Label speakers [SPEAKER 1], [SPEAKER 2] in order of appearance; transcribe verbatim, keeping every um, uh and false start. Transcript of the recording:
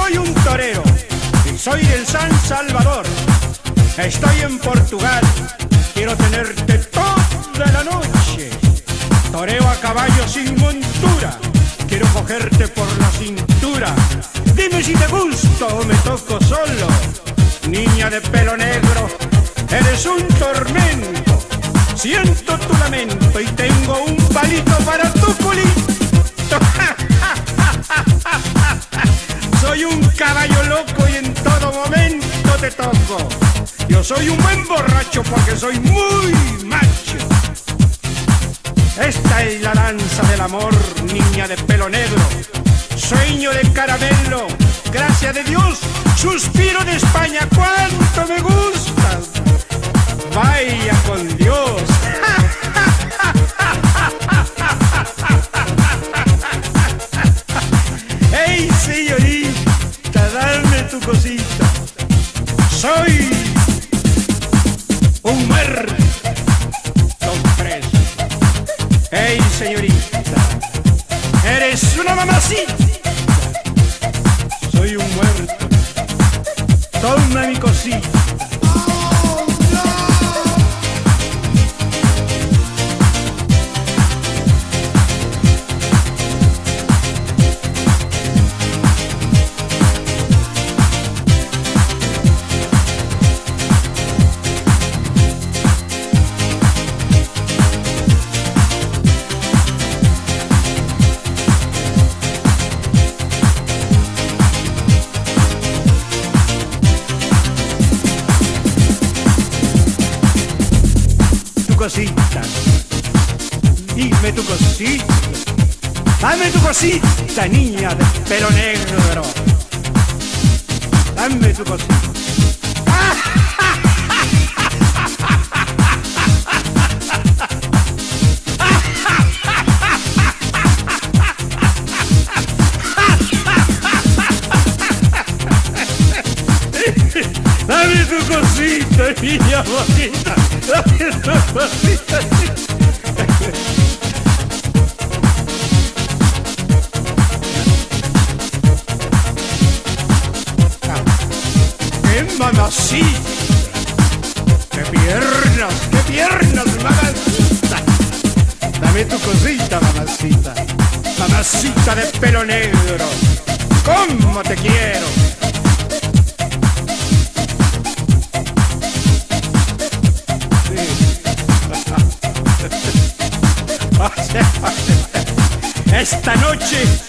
[SPEAKER 1] soy un torero y soy del San Salvador. Estoy en Portugal, quiero tenerte toda la noche. Toreo a caballo sin montura, quiero cogerte por la cintura. Dime si te gusto o me toco solo. Niña de pelo negro, eres un tormento. Siento tu lamento y tengo un palito para tu culito. Soy un caballo loco y en todo momento te toco. Yo soy un buen borracho porque soy muy macho. Esta es la danza del amor, niña de pelo negro. Sueño de caramelo, gracias de Dios, suspiro de España, cuánto me gustas. Vaya con Dios. Hey, señorita, dame tu cosita. Soy un muerto preso. Hey, señorita, eres una mamacita. Soy un muerto. Toma mi cosita. Cosita, dime tu cosita, dame tu cosita, niña de pelo negro, dame tu cosita. Dame tu cosita, niña bonita. Dame tu cosita. ¡Qué mamacita! ¡Qué piernas! ¡Qué piernas, mamacita! Dame tu cosita, mamacita. Mamacita de pelo negro. ¡Cómo te quiero! Esta noche